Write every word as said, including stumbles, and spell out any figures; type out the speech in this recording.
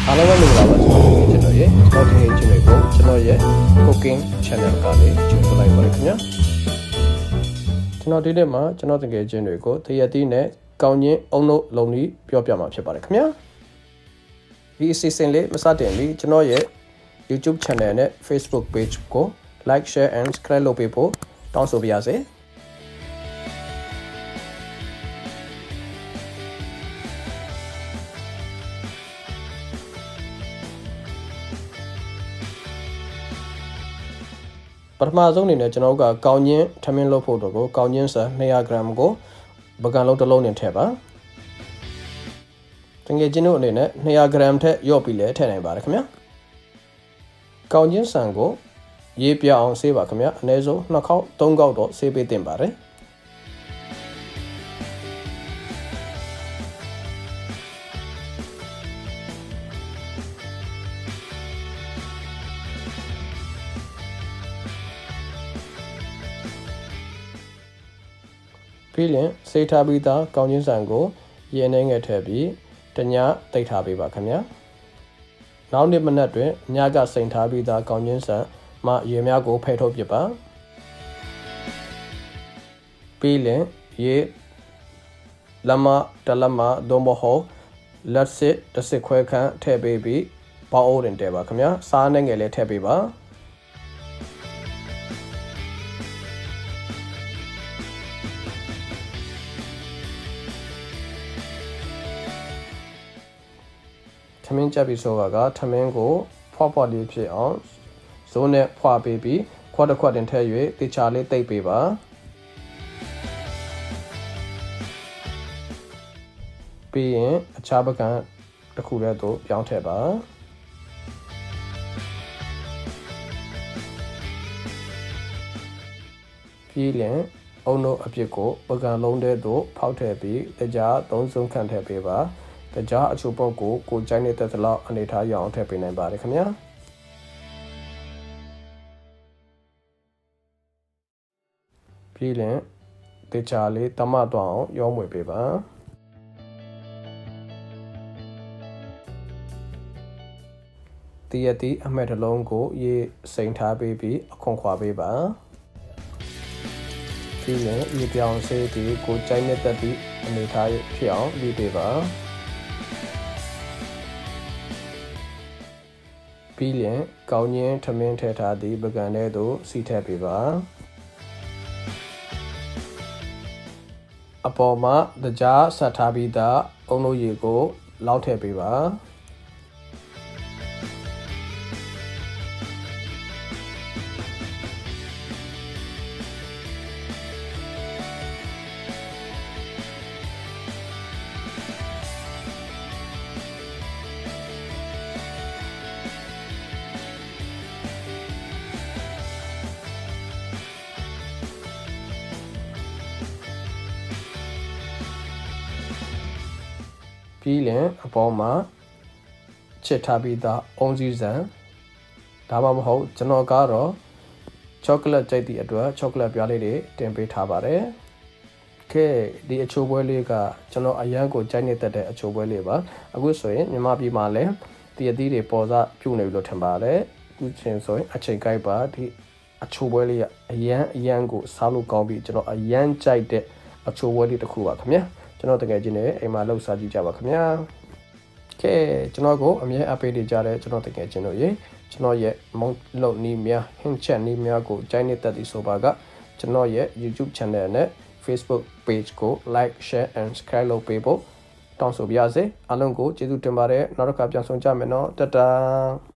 အားလုံးပဲမင်္ဂလာပါကျွန်တော်ရဲ့ကျွန်တော်ရဲ့ကျွန်တော်ရဲ့ကျွန်တော်ရဲ့ cooking channel ကလေးကြိုဆိုလိုက်ပါရခင်ဗျာကျွန်တော်ဒီနေ့မှာကျွန်တော်တကယ်ချင်းတွေကိုတရက်တီးနဲ့ကောင်းချင်းအုံလို့လုံပြီးပြောပြမှာဖြစ်ပါတယ်ခင်ဗျာဒီအစီအစဉ်လေးမစတင်မီကျွန်တော်ရဲ့ YouTube channel နဲ့ Facebook page ကို like share and subscribe လုပ်ပေးဖို့တောင်းဆိုပါရစေပထမဆုံးအနေနဲ့ကျွန်တော်ကကောင်းချင်းထမင်းလုပ်ဖို့တော့ကိုကောင်းချင်းစာtwo hundred gramsကိုပကံလုံးတစ်လုံးနဲ့ထည့်ပါတကယ်ချင်းတို့အနေနဲ့two hundred grams ထက်ရော့ပြီးလဲထည့်နိုင်ပါတယ်ခင်ဗျာကောင်းချင်းဆန်ကိုရေးပြအောင်ဆေးပါခင်ဗျာအနည်းဆုံးtwoခေါက်threeခေါက်တော့ဆေးပေးတင်ပါတယ်ပြီးရင်စိတ်ထားပြီးသားကောင်းချင်းဆန်ကိုရေနှဲငယ်ထည့်ပြီးတညတိတ်ထားပေးပါခင်ဗျာနောက်နေ့မနက်တွင်ညကစိန်ထားပြီးသားကောင်းချင်းဆန်မှရေများကိုဖယ်ထုတ်ပစ်ပါပြီးရင်ရေလက်မတလက်မသို့မဟုတ်လက်စစ်တစ်စစ်ခွဲခန့်ထည့်ပေးပြီးပေါအိုးတင်တဲပါခင်ဗျာစားနှဲငယ်လေးထည့်ပေးပါထမင်းကြပ်ပြီးဆိုပါကထမင်းကိုဖွားဖွားလေးဖြစ်အောင်ဇိုးနဲ့ဖွာပေးပြီးခွက်တစ်ခွက်တင်ထည့်၍တေချာလေးတိတ်ပေးပါပြီးရင်အခြားပကံတစ်ခုလည်းသို့ပြောင်းထည့်ပါပြီးရင်အုံတို့အပြစ်ကိုပကံလုံးထဲသို့ဖောက်ထည့်ပြီးတကြားသုံးစုံခန့်ထည့်ပေးပါတကြားအချို့ပုတ်ကိုကိုကြိုက်နေတဲ့လောက်အနေထားရအောင်ထည့်ပေးနိုင်ပါတယ်ခင်ဗျာပြီးရင်တကြားလေးတမတော့အောင်ရောမွေပေးပါတရတီအမက်တစ်လုံးကိုရေစိန်ထားပေးပြီးအခွန်ခွာပေးပါပြီးရင်ရေပြောင်းစေးဒီကိုကြိုက်နေတဲ့သည့်အနေထားဖြစ်အောင်လုပ်ပေးပါပြီးရင်ကောင်းချင်းထမင်းထည့်ထားသည့်ပကံထဲသို့စီထည့်ပေးပါအပေါ်မှာတကြားဆက်ထားပြီးသားအုံလို့ရေကိုလောက်ထည့်ပေးပါပြီးရင်အပေါ်မှာချစ်ထားပြီးသားအုံးစည်းစံဒါမှမဟုတ်ကျွန်တော်ကတော့ချောကလက်ကြိုက်သည့်အတွက်ချောကလက်ပြားလေးတွေတင်ပေးထားပါတယ်။ခဲဒီအချိုးပွဲလေးကကျွန်တော်အရန်ကိုကြိုက်နေတတ်တဲ့အချိုးပွဲလေးပါအခုဆိုရင်မြန်မာပြည်မှာလည်းတရသီးတွေပေါ်စားပြုတ်နေပြီလို့ထင်ပါတယ်အခုချင်းဆိုရင်အချိန်ကိုက်ပါဒီအချိုးပွဲလေးကအရန်အရန်ကိုစားလို့ကောင်းပြီးကျွန်တော်အရန်ကြိုက်တဲ့အချိုးပွဲလေးတစ်ခုပါခင်ဗျာကျွန်တော်တကယ်ချင်းနဲ့အိမ်မှာလှုပ်ရှားကြည့်ကြပါခင်ဗျာကဲကျွန်တော်ကိုအမြဲအပေးနေကြတဲ့ကျွန်တော်တကယ်ချင်းတို့ရေကျွန်တော်ရဲ့မုံလုံနီးများဟင်းချက်နီးများကိုကြိုက်နေတတ်သည်ဆိုပါကကျွန်တော်ရဲ့ YouTube channel နဲ့ Facebook page ကို like share and subscribe လုပ်ပေးဖို့တောင်းဆိုပါရစေအားလုံးကိုကျေးဇူးတင်ပါတယ်နောက်တစ်ခါပြန်ဆုံကြမယ်နော်တတာ